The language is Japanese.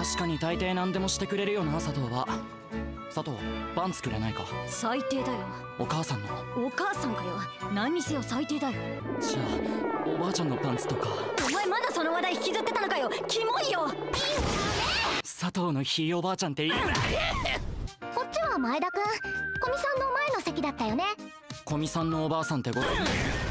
確かに大抵何でもしてくれるよな佐藤は。佐藤、パンツくれないか。 最低だよ。 お母さんの。 お母さんかよ。何にせよ最低だよ。 じゃあおばあちゃんのパンツとか。 お前まだその話題引きずってたのかよ。キモいよ。 佐藤のひいおばあちゃんっていい。 こっちは前田くん。古見さんの前の席だったよね。 古見さんのおばあさんってこと。